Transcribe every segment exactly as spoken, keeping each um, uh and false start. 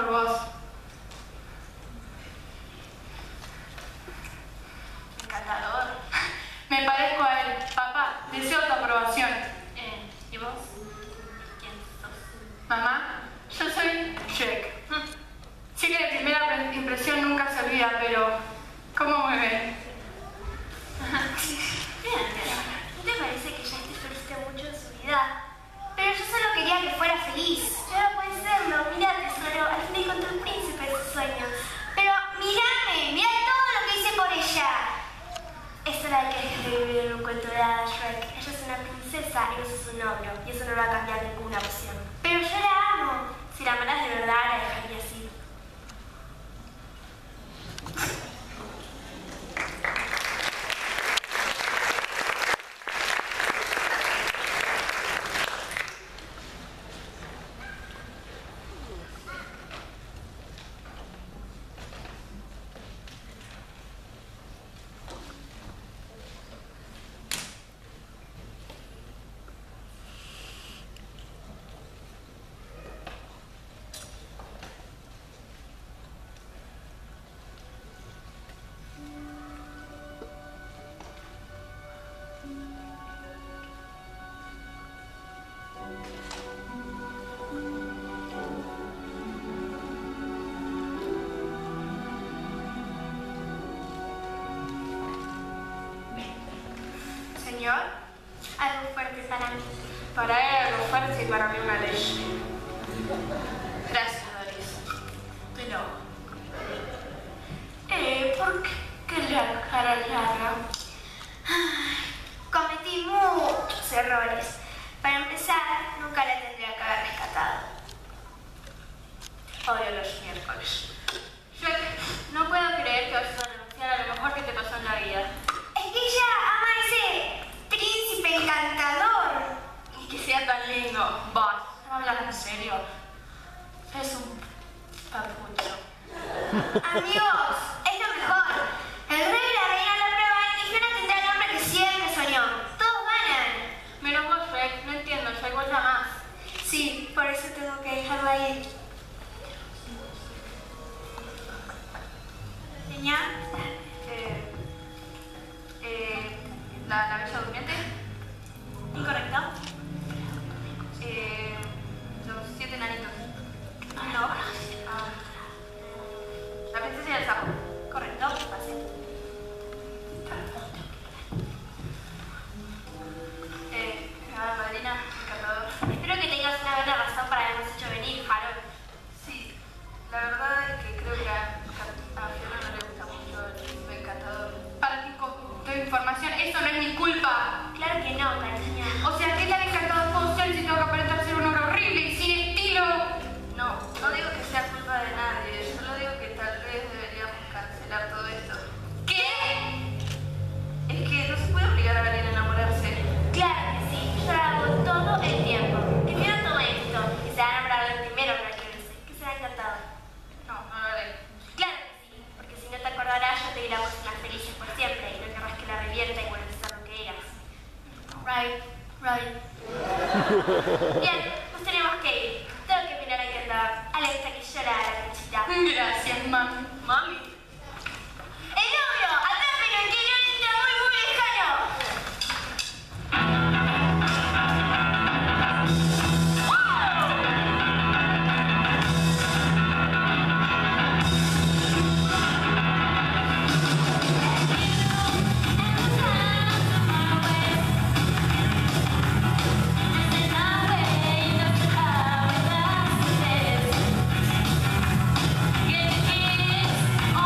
por vos. Encantador. Me parezco a él. Papá, deseo tu aprobación. Eh, ¿Y vos? ¿Quién sos? Mamá, yo soy Shrek. Sé que la primera impresión nunca se olvida, pero ¿cómo me ven? Bien, ¿no te parece que Jack disfrute mucho en su vida? Pero yo solo quería que fuera feliz. Ya no puede serlo. Mirá, tesoro, al fin encontré un príncipe de sus sueños. Pero mirame, mirá todo lo que hice por ella. Es hora de que dejes de vivir en un cuento de hadas, Shrek. Ella es una princesa y vos sos un novio, y eso no lo va a cambiar ninguna opción. Pero yo la amo. Si la amaras de verdad, la dejaría así. Señor, Algo fuerte para mí. para él algo fuerte y para mí una ley. Gracias, Doris. Pero, eh, ¿por qué la cara larga? Cometí muchos errores. Para empezar, nunca la tendría que haber rescatado. Odio los miércoles. Shrek, no puedo creer que vayas a renunciar a lo mejor que te pasó en la vida. Es que ella ama a ese príncipe encantador. Y que sea tan lindo. Vos, ¿no hablas en serio? Es un papucho. Amigos, es lo mejor. El rey y la reina lo prueban y Fiona tendrá el hombre que siempre soñó. Todos ganan. Menos vos, Shrek, no entiendo, yo igual ya más. Sí, por eso tengo que dejarlo ahí. Señor, Eh, eh, la, la bella durmiente. ¿incorrecto? Eh, los siete enanitos. No. Ah, la princesa y el sapo. Correcto, pase. Eh, la madrina, encantador. Espero que tengas una buena razón para habernos hecho venir, Harold. Sí, la verdad es que creo que a, a Fiona no le gusta mucho el príncipe encantador. Para ti, con tu información, eso no es mi culpa. Claro que no, cariño. O sea, ¿qué tal encantador puedo ser si tengo que aparentar ser un hombre horrible y sin estilo? No, no digo que sea culpa de nadie, solo digo que tal vez deberíamos cancelar todo esto. ¿Qué? Es que no se puede obligar a alguien a enamorarse. Claro que sí, yo lo hago todo el tiempo. Que Fiona tome esto y se va a enamorar del primero que la quiero decir, que será encantado. No, no lo haré. Claro que sí, porque si no te acordarás yo te diré a vos más felices por siempre y no querrás que la revierta y vuelvas a ser lo que eras. Right, right. Bien, nos tenemos que ir. Tengo que mirar a Kendall. Alexa que llora a la conchita. Gracias, mami. Mami. ¡El novio! ¡Atrápenlo! ¡Que no entra muy muy lejano! Get the kids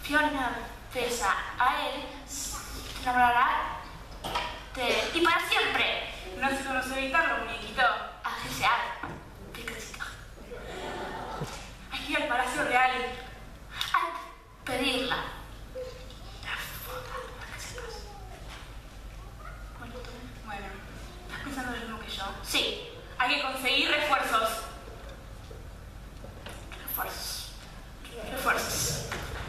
Fiona besa a él, se enamorará de él y para siempre. No sé cómo evitarlo, muñequito. Así se hace. Qué crecita. Hay que ir al Palacio Real. Hay que pedirla. La foto para que sepas. Bueno, tú. Bueno, ¿estás pensando lo mismo que yo? Sí, Hay que conseguir refuerzos. refuerzos. Refuerzos.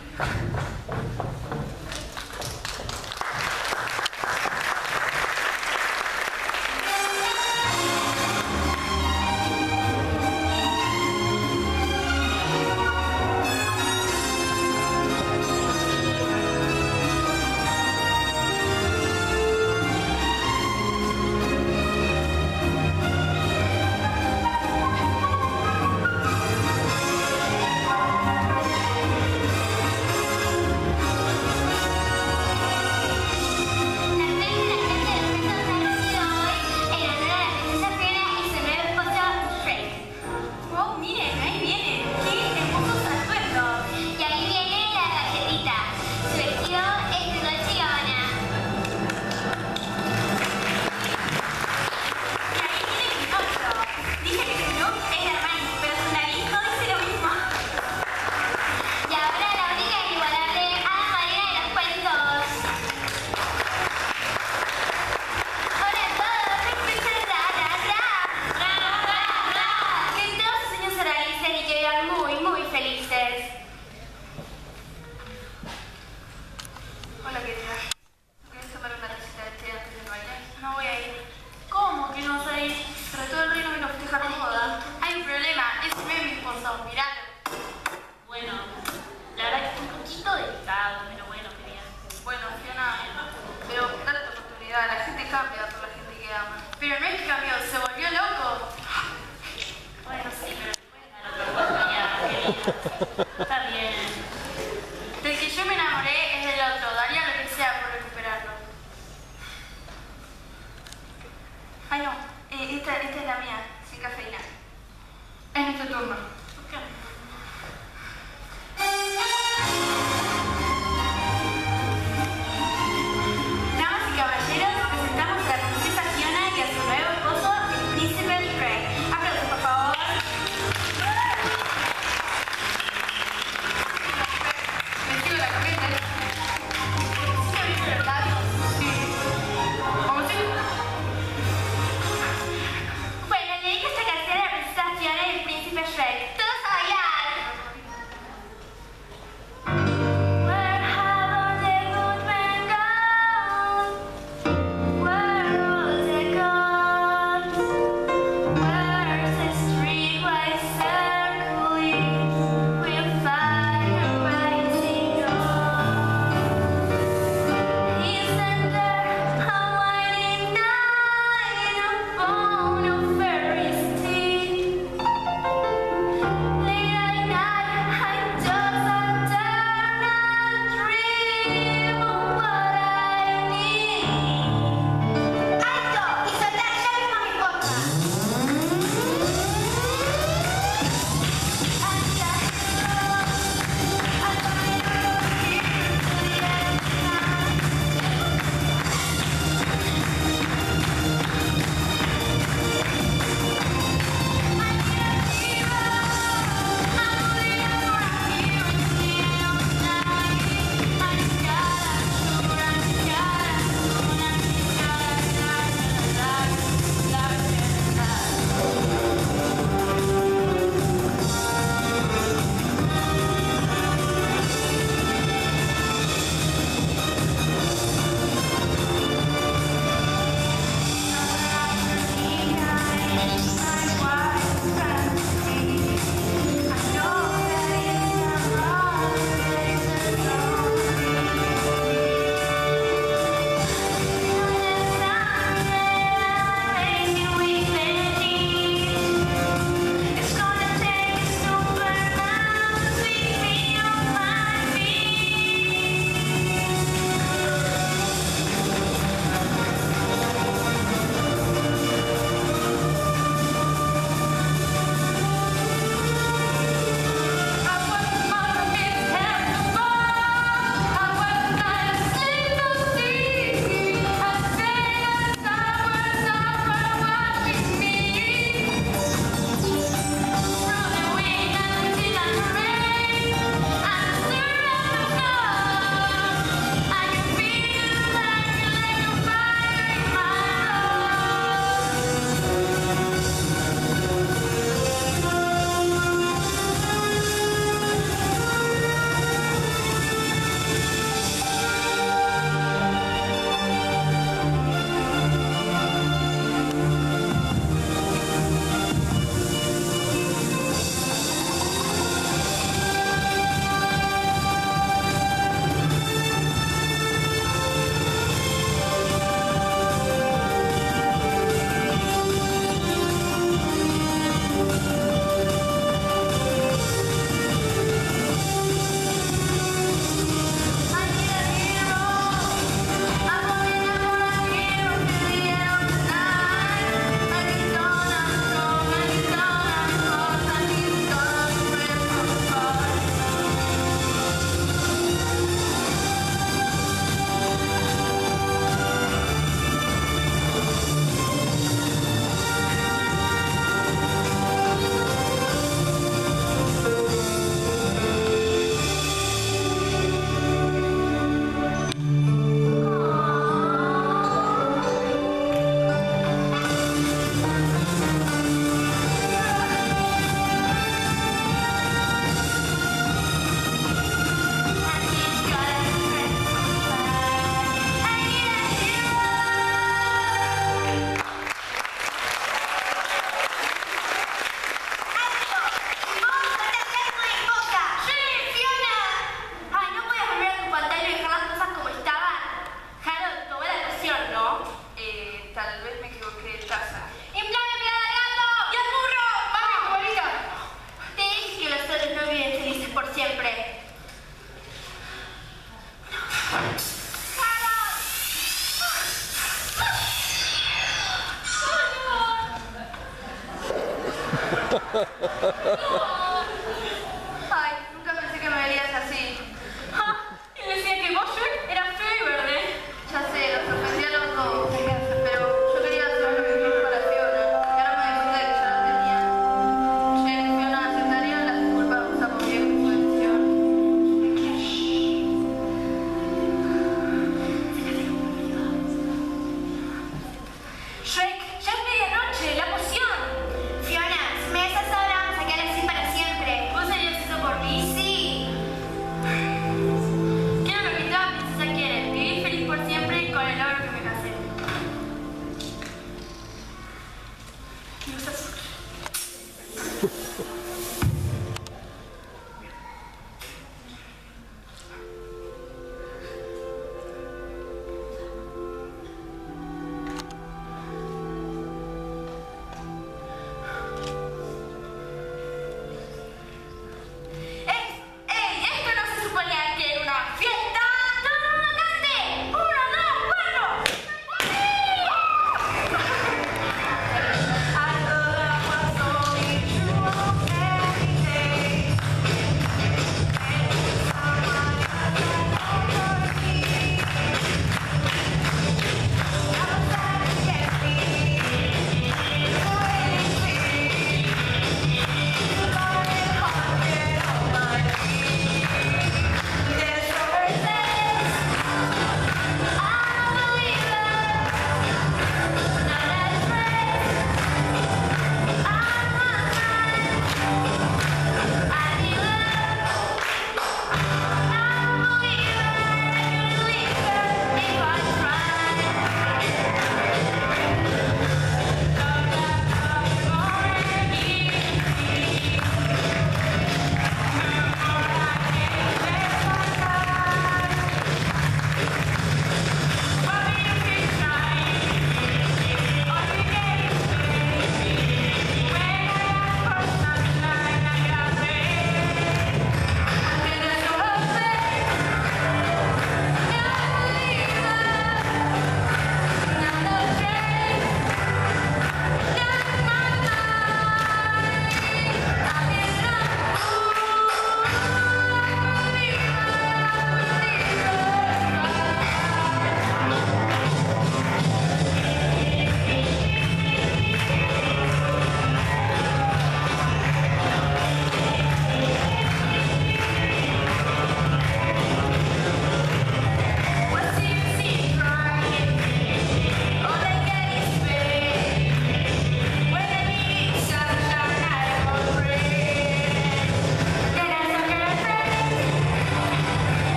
Hola, querida. ¿Quieres tomar una tacita de té antes del baile? No voy a ir. ¿Cómo que no vas a ir? Pero todo el reino vino a festejar con boda. Hay un problema, ese no es mi esposo, miralo. Bueno, la verdad que es un poquito delicado, pero bueno, qué bien. Bueno, Fiona, pero dale tu oportunidad. La gente cambia por la gente que ama. Pero no es que cambió, se volvió loco. Bueno, sí, pero te puedes dar otra oportunidad, querida. Está bien. Del que yo me enamoré es del otro, daría lo que sea por recuperarlo. Ay, no. Eh, esta, esta es la mía, sin cafeína. Es nuestro turno.